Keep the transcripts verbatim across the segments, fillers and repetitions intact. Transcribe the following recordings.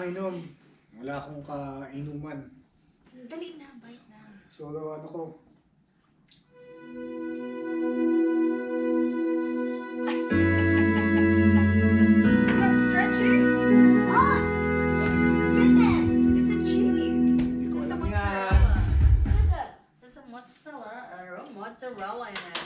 makainom. Wala akong kainuman. Dali na, bite na. So, ano ko? Is that stretching? Oh! Goodness! It's a cheese. Hindi ko It's a alam mozzarella. yan. Look at that. There's a mozzarella, mozzarella in it.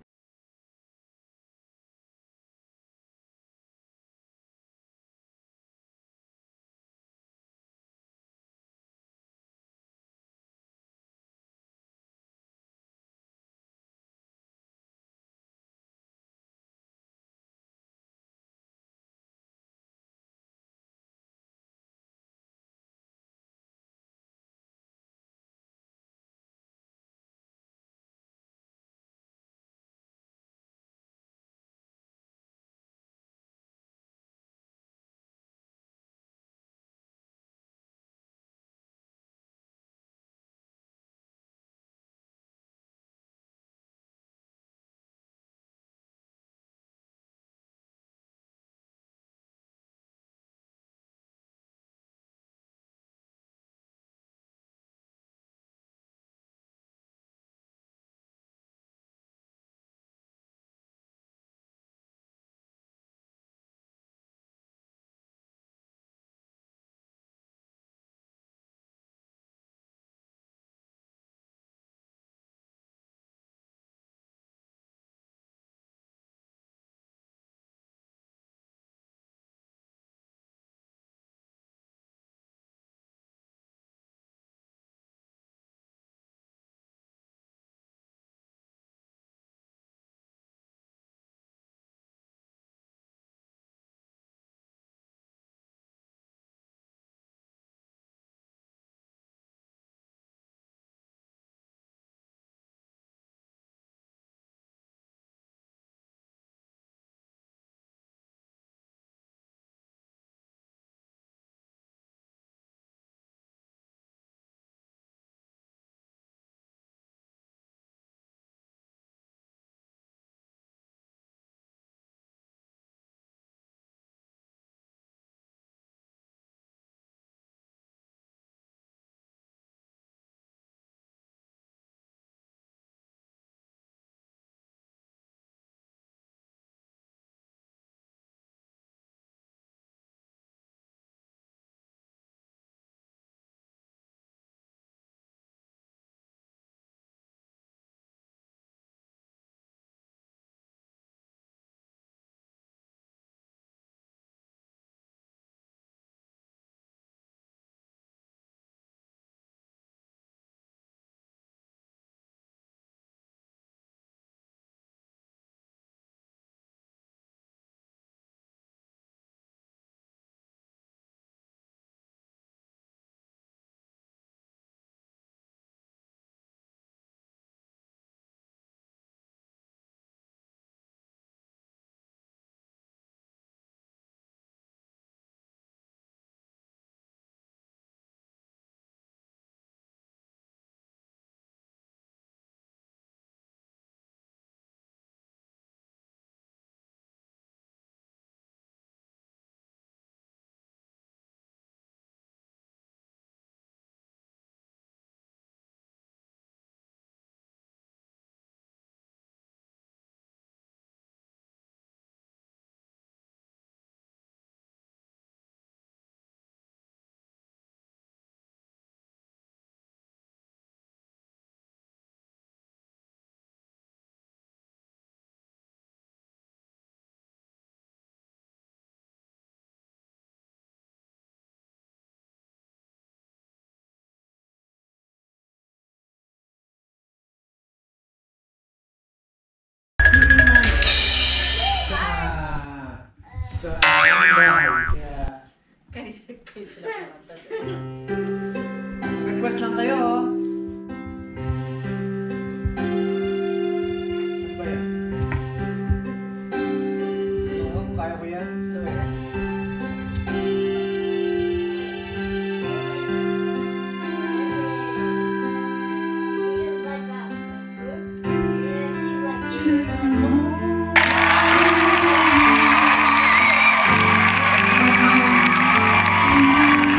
Sa aking bahay. Kaya, Kanina kayo sila kumanta. request lang kayo, oh. Ano ba yan? Oo, kaya ko yan. So, just more.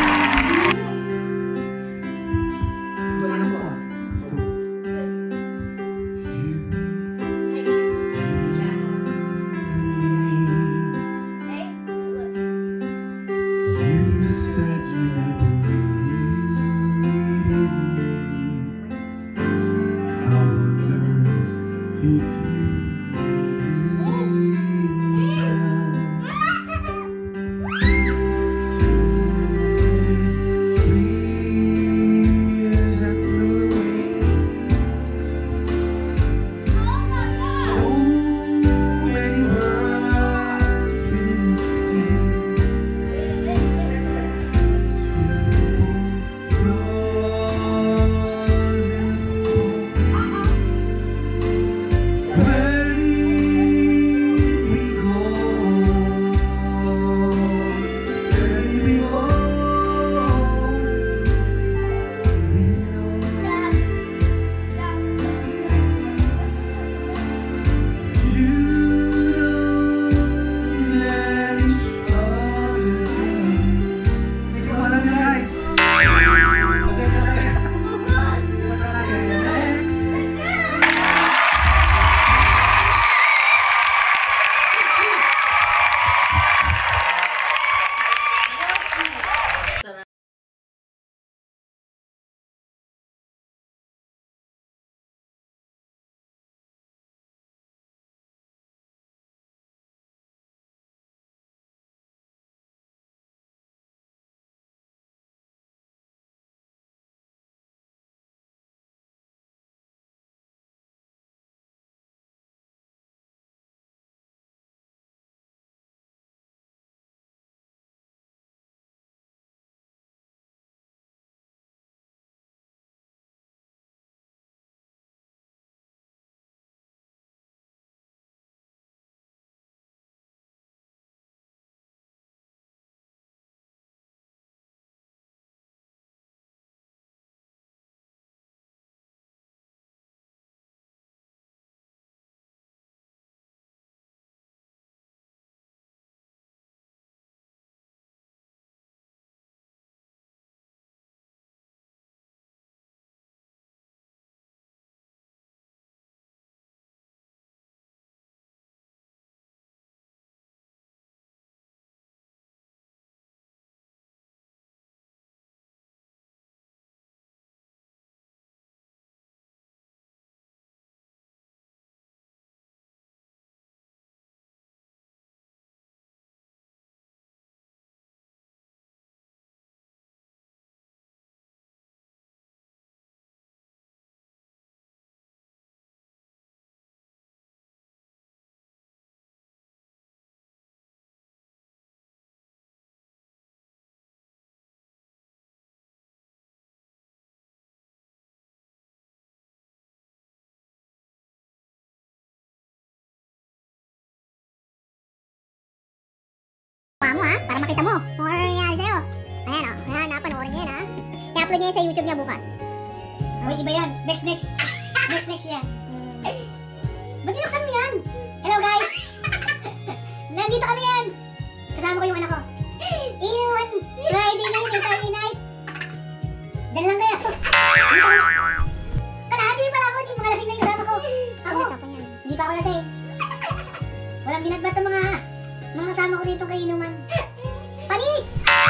Pa mo ha, para makita mo kung ano nangyayari sa'yo. Ayan o, ayan ha, panoorin niya yan ha. I-upload niya yan sa YouTube niya bukas. Uy, iba yan. Next, next. Next, next yan. Ba't binuksan mo yan? Hello guys! Nandito kami yan! Kasama ko yung anak ko. Inuman, Friday night and Friday night. Diyan lang kayo. Kalahati pala ako, hindi mo kalasing na yung kasama ko. Ako, hindi pa ako lasing. Walang binagbat ng mga mga kasama ko dito kay inuman. Panis!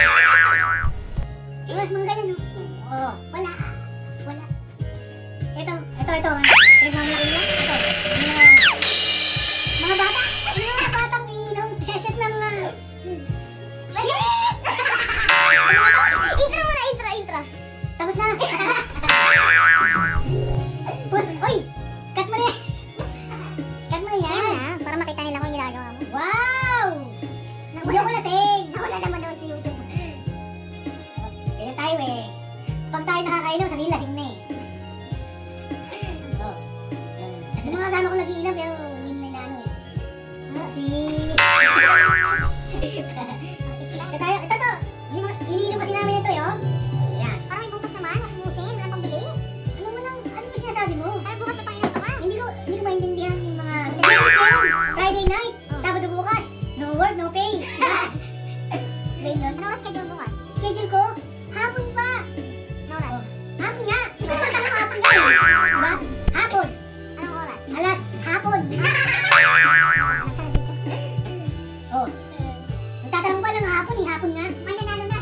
Diba, mga ganyan, no? Oo, wala. Wala. Ito, ito, ito. Nagmamalaki nila. Ito. Mga, mga bata. Mga batang iinom. Session na mga... Shit! Intro muna, intro, intro. Tapos na. Pus, oy! Cut mo na yan. Cut mo yan. Ayan ha, para makita nila kung ginagawa mo. Wow! Hindi ako lasing. Wala naman naman sa YouTube. Kaya tayo eh. Pag tayo nakakainom, sabihin lasing na eh. Oh. Yung mga kasama ko nag-iinom pero hindi nila inaano eh. Ati. Siya tayo, ito to. Yung mga- Iniinom kasi namin ito yun. Ayan. Parang may bukas naman, makimusin, walang pambili. Ano mo lang, ano mo sinasabi mo? Parang bukas na panginan ka ba? Hindi ko, hindi ko maintindihan yung mga... Friday night, Sabado bukas, no work, no pay. Diba yun? Ano oras schedule bukas? Schedule ko, hapon pa. Ano oras? Hapon nga. Anong hapon nga? Diba? Hapon. Anong oras? Alas, hapon. Oh. Nagtatanong pa ng hapon eh, hapon nga. May nanalo na.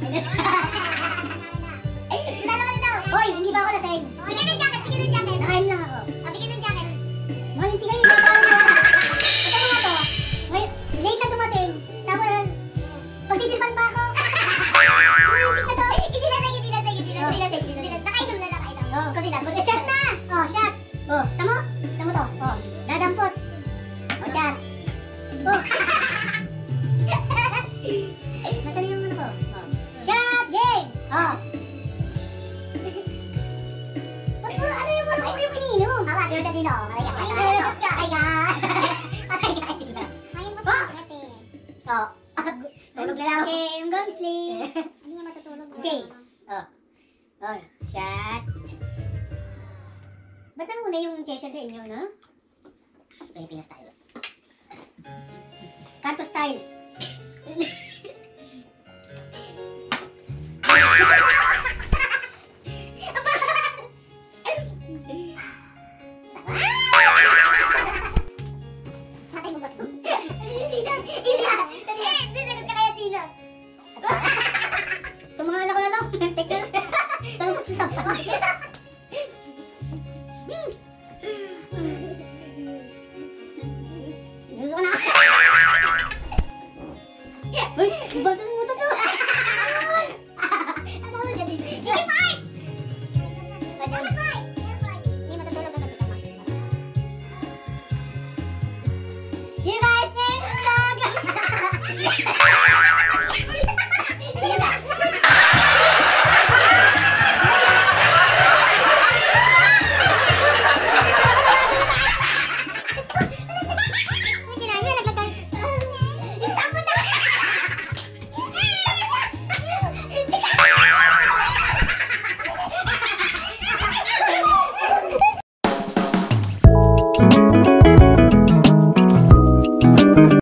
Lalo ka na daw. Hoy, hindi ba ako lasing? Bigyan ng jacket, bigyan ng jacket. Nakain lang ako. Ah, bigyan ng jacket. Malinti kayo, hindi ako na. Ito mga to. May, late na dumating. Tapos, pagtitripan pa ako. Malintik na to. Hindi lasing, hindi lasing, hindi lasing, hindi lasing, hindi lasing. Nakainom na, nakainom. Oh, kabila. Eh, shot na! Oh, shot. Oh, tamo? Tamo to. Oh, dadampot. Oh, shot. Oh. Nasaan yung ano ko? Oh. Shot! Game! Oh. Ba't mo, ano yung ano ko yung ininom? Hawa, di mo sa dino. Aray ka, Ay, aray ka. ay, ka. Aray ka, tingnan. Ayun po Oh! sa jacket eh. Oh. Tulog na lang. Okay, I'm going to sleep. Hindi nga matutulog. Okay. Oh. Oh, shot. Ba't nauna yung chaser sa inyo, no? Filipino style. Kanto style. Matay mo ba ito? Hindi na, hindi na. Dinagot ka kaya, Tina. Ito mga anak ko na lang. Teka. Saan ko sasama?